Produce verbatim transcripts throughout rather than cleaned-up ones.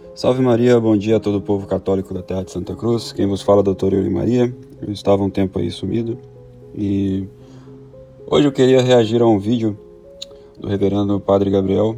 Salve Maria, bom dia a todo o povo católico da terra de Santa Cruz. Quem vos fala é o doutor Yuri Maria. Eu estava um tempo aí sumido e hoje eu queria reagir a um vídeo do reverendo Padre Gabriel,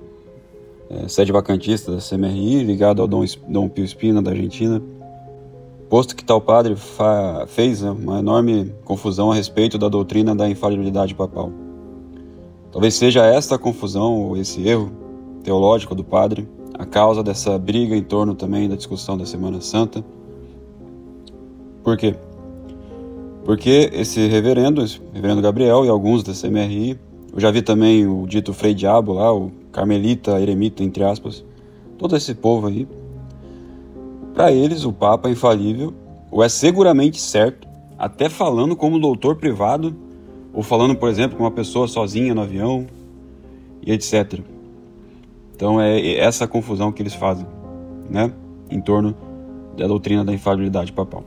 é, sede vacantista da C M R I, ligado ao Dom, Dom Pio Spina da Argentina, posto que tal padre fa fez né, uma enorme confusão a respeito da doutrina da infalibilidade papal. Talvez seja esta a confusão ou esse erro teológico do padre a causa dessa briga em torno também da discussão da Semana Santa. Por quê? Porque esse reverendo, esse reverendo Gabriel e alguns da C M R I, eu já vi também o dito Frei Diabo lá, o carmelita, eremita, entre aspas, todo esse povo aí, para eles o Papa é infalível, ou é seguramente certo, até falando como doutor privado, ou falando, por exemplo, com uma pessoa sozinha no avião, e etcétera. Então é essa confusão que eles fazem, né, em torno da doutrina da infalibilidade papal.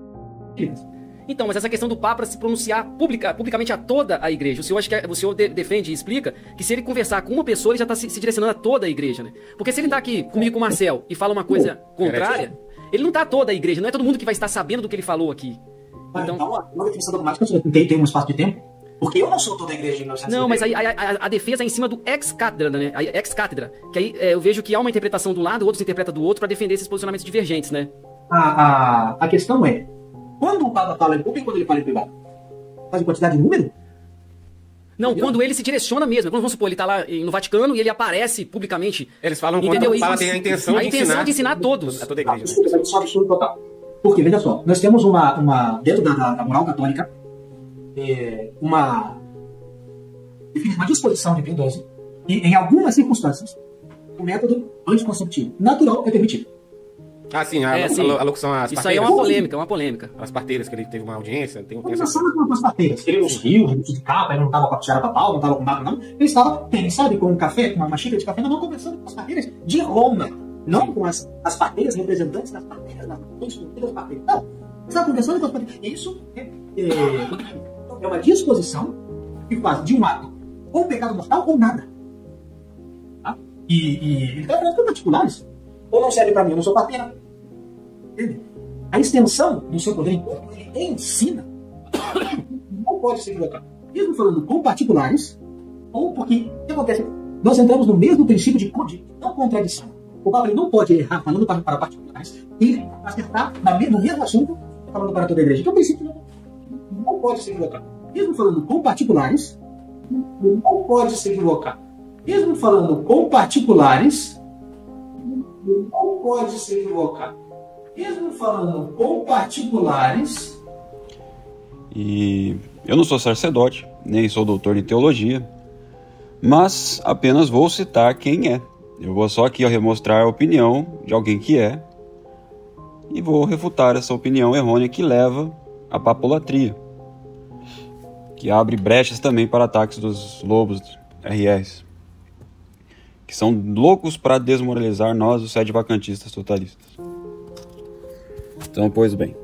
Então, mas essa questão do Papa se pronunciar publica, publicamente a toda a igreja, o senhor, acha que o senhor de, defende e explica que se ele conversar com uma pessoa, ele já está se, se direcionando a toda a igreja, né? Porque se ele está aqui comigo com o Marcel e fala uma coisa contrária, ele não está a toda a igreja, não é todo mundo que vai estar sabendo do que ele falou aqui. Então, então uma definição dogmática tem, tem um espaço de tempo? Porque eu não sou toda a igreja de mil novecentos e Não, mas aí, a, a, a defesa é em cima do ex-cátedra, né? A ex-cátedra. Que aí é, eu vejo que há uma interpretação de um lado, outros interpretam do outro para defender esses posicionamentos divergentes, né? A, a, a questão é, quando o Papa fala em público e quando ele fala em privado? Faz em quantidade de número? Não, Entendeu? Quando ele se direciona mesmo. Vamos supor, ele tá lá no Vaticano e ele aparece publicamente. Eles falam quando o Papa tem a intenção a de intenção ensinar. de ensinar a todos. A toda a igreja. Ah, desculpa, mas isso é um absurdo total. Porque, veja só, nós temos uma, uma dentro da, da, da moral católica, é, uma... uma disposição de Pio doze, e em algumas circunstâncias, o método anticonceptivo natural é permitido. Ah, sim, a, É, a, sim. a locução às Isso parteiras. aí é uma polêmica, é uma polêmica. As parteiras, que ele teve uma audiência, tem, tem Ele essa... não com as parteiras. Ele nos rios, ele de capa, ele não estava com a tiara papal, não estava com nada, não. Ele estava, tem, sabe, com um café, com uma, uma xícara de café na mão, conversando com as parteiras de Roma. Não com as, as parteiras representantes das parteiras, das das parteiras. Não. Ele estava conversando com as parteiras. Isso é, é, é uma disposição que faz de um ato ou pecado mortal ou nada. Tá? E, e ele está falando com particulares. Ou não serve para mim, eu não sou parteira. Entende? A extensão do seu poder enquanto ele ensina não pode ser equivocada. Mesmo falando com particulares, ou porque o que acontece? Nós entramos no mesmo princípio de, de não contradição. O Papa ele não pode errar falando para, para particulares e acertar no mesmo assunto falando para toda a igreja. Então o princípio não, não pode ser equivocado. Mesmo falando com particulares, não pode se equivocar. Mesmo falando com particulares, não pode se equivocar. Mesmo falando com particulares... E eu não sou sacerdote, nem sou doutor em teologia, mas apenas vou citar quem é. Eu vou só aqui mostrar a opinião de alguém que é, e vou refutar essa opinião errônea que leva à papolatria, que abre brechas também para ataques dos lobos R Rs, que são loucos para desmoralizar nós, os sede vacantistas totalistas. Então, pois bem,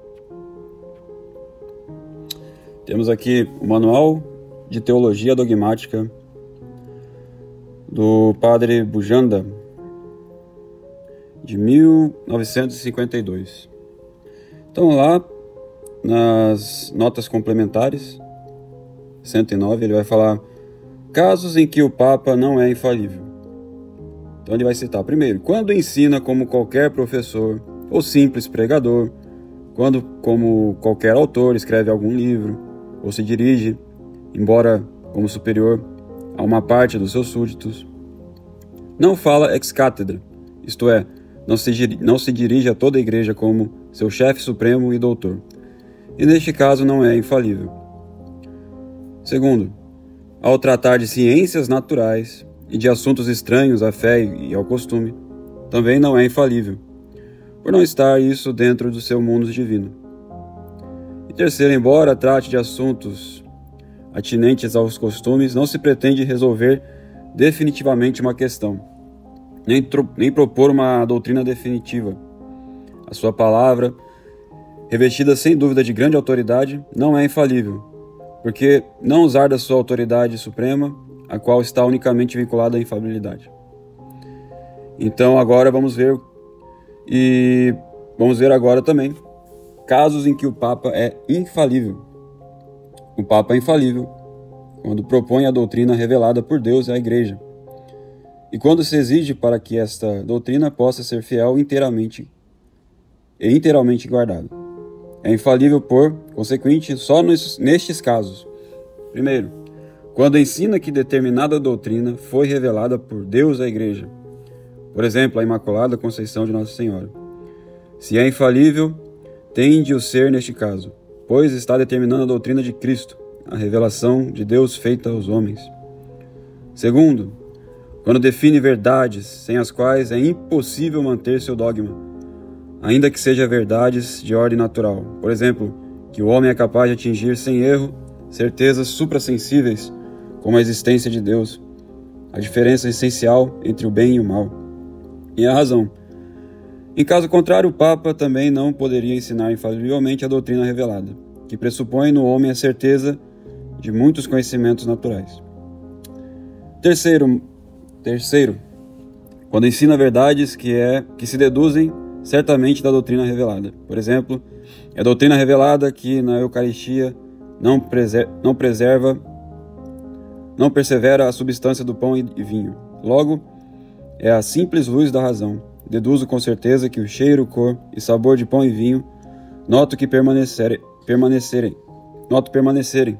temos aqui o Manual de Teologia Dogmática do Padre Bujanda, de mil novecentos e cinquenta e dois. Então, lá nas notas complementares, cento e nove, ele vai falar casos em que o Papa não é infalível. Então ele vai citar primeiro, quando ensina como qualquer professor ou simples pregador, quando como qualquer autor escreve algum livro, ou se dirige, embora como superior, a uma parte dos seus súditos. Não fala ex-cátedra, isto é, não se, não se dirige a toda a igreja como seu chefe supremo e doutor. E neste caso não é infalível. Segundo, ao tratar de ciências naturais e de assuntos estranhos à fé e ao costume, também não é infalível, por não estar isso dentro do seu mundo divino. E terceiro, embora trate de assuntos atinentes aos costumes, não se pretende resolver definitivamente uma questão, nem, nem propor uma doutrina definitiva. A sua palavra, revestida sem dúvida de grande autoridade, não é infalível, porque não usar da sua autoridade suprema, a qual está unicamente vinculada à infalibilidade. Então agora vamos ver e vamos ver agora também casos em que o Papa é infalível. O Papa é infalível quando propõe a doutrina revelada por Deus à Igreja e quando se exige para que esta doutrina possa ser fiel inteiramente e inteiramente guardada. É infalível por consequente só nestes casos. Primeiro, quando ensina que determinada doutrina foi revelada por Deus à Igreja, por exemplo, a Imaculada Conceição de Nossa Senhora. Se é infalível, tem de o ser neste caso, pois está determinando a doutrina de Cristo, a revelação de Deus feita aos homens. Segundo, quando define verdades sem as quais é impossível manter seu dogma, ainda que sejam verdades de ordem natural. Por exemplo, que o homem é capaz de atingir sem erro certezas suprassensíveis, como a existência de Deus, a diferença essencial entre o bem e o mal, e a razão. Em caso contrário, o Papa também não poderia ensinar infalivelmente a doutrina revelada, que pressupõe no homem a certeza de muitos conhecimentos naturais. Terceiro, terceiro, quando ensina verdades que, é, que se deduzem certamente da doutrina revelada. Por exemplo, é a doutrina revelada que na Eucaristia não, preser, não preserva, não persevera a substância do pão e vinho. Logo, é a simples luz da razão. Deduzo com certeza que o cheiro, cor e sabor de pão e vinho noto que permanecerem, permanecerem, noto permanecerem.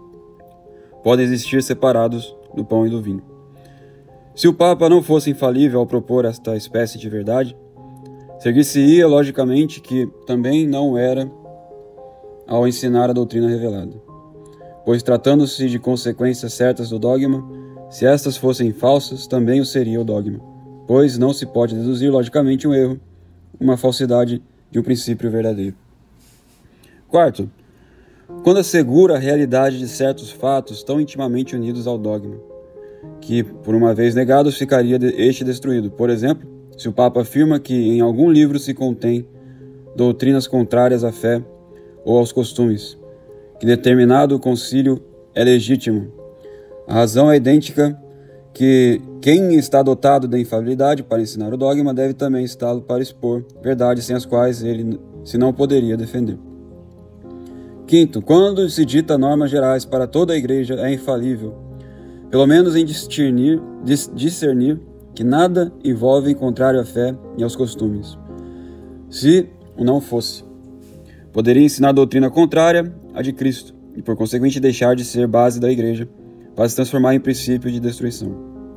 Podem existir separados do pão e do vinho. Se o Papa não fosse infalível ao propor esta espécie de verdade, seguir-se-ia logicamente que também não era ao ensinar a doutrina revelada, pois tratando-se de consequências certas do dogma, se estas fossem falsas, também o seria o dogma, pois não se pode deduzir logicamente um erro, uma falsidade de um princípio verdadeiro. Quarto, quando assegura a realidade de certos fatos tão intimamente unidos ao dogma, que, por uma vez negados, ficaria este destruído. Por exemplo, se o Papa afirma que em algum livro se contém doutrinas contrárias à fé ou aos costumes, que determinado concílio é legítimo, a razão é idêntica que quem está dotado da infalibilidade para ensinar o dogma deve também está-lo para expor verdades sem as quais ele se não poderia defender. Quinto, quando se dita normas gerais para toda a Igreja é infalível, pelo menos em discernir, discernir que nada envolve contrário à fé e aos costumes. Se o não fosse, poderia ensinar a doutrina contrária à de Cristo e, por conseguinte, deixar de ser base da Igreja para se transformar em princípio de destruição.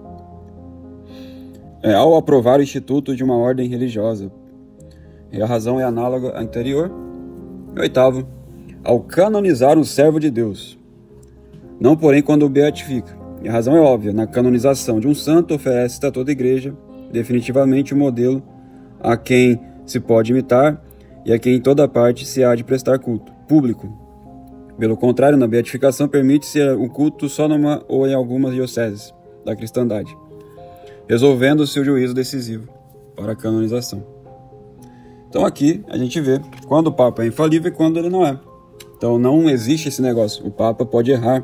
É, ao aprovar o instituto de uma ordem religiosa, e a razão é análoga à anterior. E oitavo, ao canonizar um servo de Deus, não porém quando o beatifica. E a razão é óbvia, na canonização de um santo oferece a toda a Igreja definitivamente o um modelo a quem se pode imitar e a quem em toda parte se há de prestar culto público. Pelo contrário, na beatificação permite-se o culto só numa ou em algumas dioceses da cristandade, resolvendo-se o juízo decisivo para a canonização. Então aqui a gente vê quando o Papa é infalível e quando ele não é. Então não existe esse negócio, o Papa pode errar.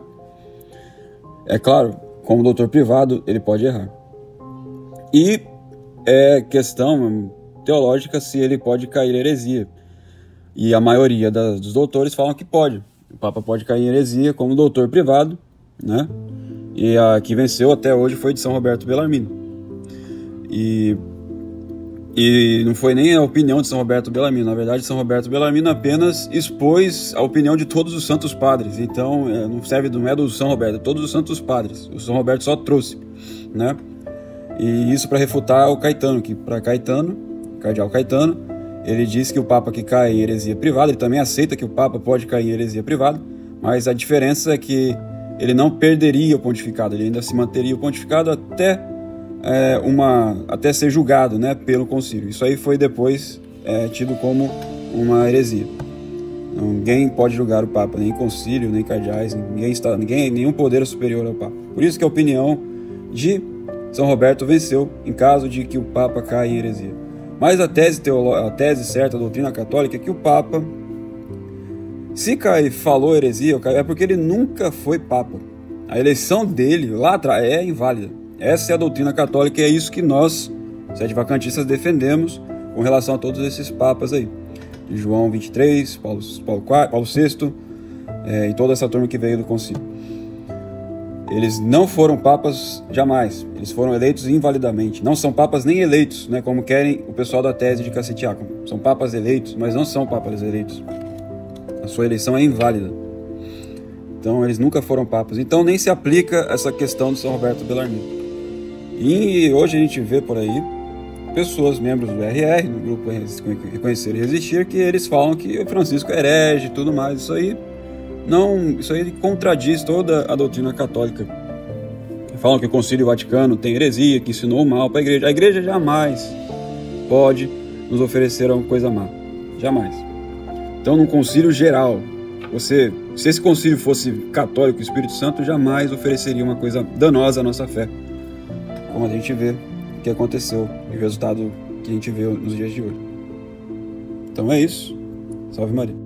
É claro, como doutor privado, ele pode errar. E é questão teológica se ele pode cair em heresia. E a maioria das, dos doutores falam que pode. O Papa pode cair em heresia como doutor privado, né? E a que venceu até hoje foi de São Roberto Bellarmino. E, e não foi nem a opinião de São Roberto Bellarmino. Na verdade, São Roberto Bellarmino apenas expôs a opinião de todos os santos padres. Então, é, não serve, não é do São Roberto, é todos os santos padres. O São Roberto só trouxe, né? E isso para refutar o Caetano, que para Caetano, o cardeal Caetano, ele diz que o Papa que cai em heresia privada, ele também aceita que o Papa pode cair em heresia privada, mas a diferença é que ele não perderia o pontificado, ele ainda se manteria o pontificado até, é, uma, até ser julgado, né, pelo concílio. Isso aí foi depois é, tido como uma heresia. Ninguém pode julgar o Papa, nem concílio, nem cardeais, ninguém está, ninguém, nenhum poder é superior ao Papa. Por isso que a opinião de São Roberto venceu em caso de que o Papa caia em heresia. Mas a tese, teolo... a tese certa da doutrina católica é que o Papa, se cai, falou heresia, é porque ele nunca foi Papa. A eleição dele lá atrás é inválida. Essa é a doutrina católica e é isso que nós Sete vacantistas defendemos com relação a todos esses papas aí. De João vinte e três, Paulo, Paulo, Paulo sexto é, e toda essa turma que veio do concílio. Eles não foram papas jamais, eles foram eleitos invalidamente. Não são papas nem eleitos, né, como querem o pessoal da tese de Cassitiaco. São papas eleitos, mas não são papas eleitos. A sua eleição é inválida. Então eles nunca foram papas. Então nem se aplica essa questão de São Roberto Bellarmino. E hoje a gente vê por aí pessoas, membros do R R, no grupo Reconhecer e Resistir, que eles falam que o Francisco é herege e tudo mais. Isso aí não, isso aí contradiz toda a doutrina católica. Falam que o Concílio Vaticano tem heresia, que ensinou mal para a igreja. A igreja jamais pode nos oferecer alguma coisa má. Jamais. Então, num concílio geral, você, se esse concílio fosse católico, o Espírito Santo jamais ofereceria uma coisa danosa à nossa fé. Como a gente vê o que aconteceu e o resultado que a gente vê nos dias de hoje. Então é isso. Salve Maria.